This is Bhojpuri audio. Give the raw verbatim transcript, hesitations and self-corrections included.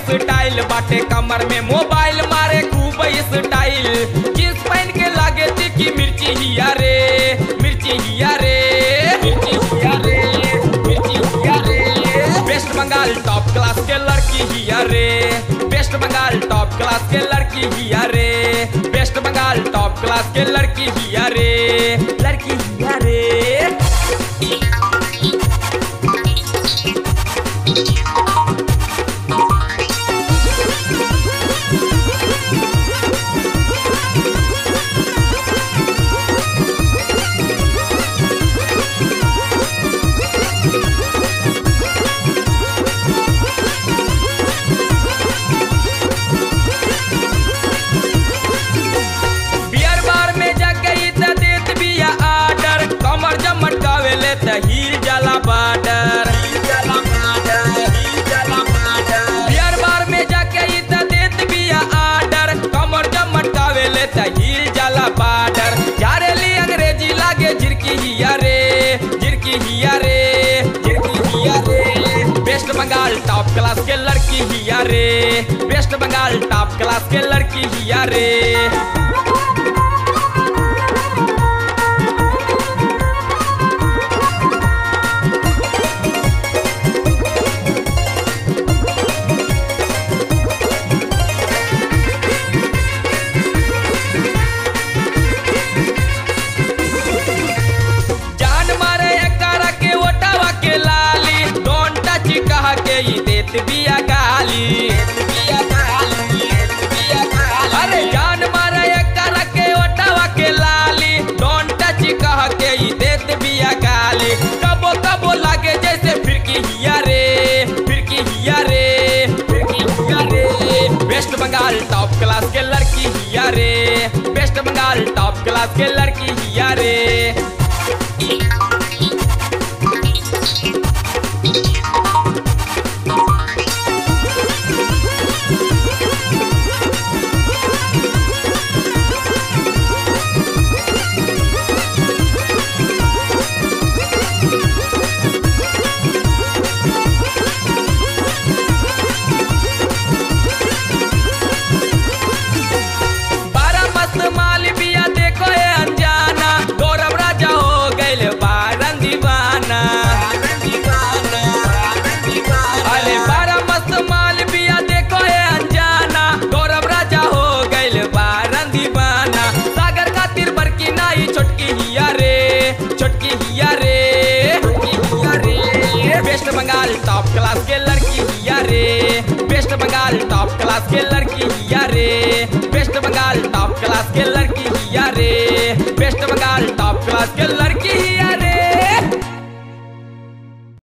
स्टाइल बाटे, कमर में मोबाइल मारे खूब स्टाइल। जींस पहन के लागे तीखी मिर्ची हिया रे, मिर्ची हिया रे, मिर्ची हिया रे, मिर्ची हिया रे। वेस्ट बंगाल टॉप क्लास के लड़की हिया रे, वेस्ट बंगाल टॉप क्लास के लड़की हिया रे, वेस्ट बंगाल टॉप क्लास के लड़की हिया रे, लड़की हिया रे। हील जाला बाडर, बियर बार में जाके इतना देत बिया आडर, कमर जब मटकावे ले त हील जाला बाडर। यारे ली अंग्रेजी लागे झिरकी हिया रे, झिरकी हिया रे, झिरकी हिया रे। वेस्ट बंगाल टॉप क्लास के लड़की हिया रे, वेस्ट बंगाल टॉप क्लास के लड़की हिया रे। बिया गाली, अरे जान मारा करा के ओटावा के लाली, डोंट टच कह के ही देत बिया गाली। कबो कबो लागे जैसे फिरकी हिया रे, फिरकी हिया रे, फिरकी हिया रे। वेस्ट बंगाल टॉप क्लास के लड़की हिया रे, वेस्ट बंगाल टॉप क्लास के लड़की हिया रे। वेस्ट बंगाल टॉप क्लास के लड़की हिया रे, वेस्ट बंगाल टॉप क्लास के लड़की हिया रे, वेस्ट बंगाल टॉप क्लास के लड़की हिया रे, वेस्ट बंगाल टॉप क्लास के लड़की।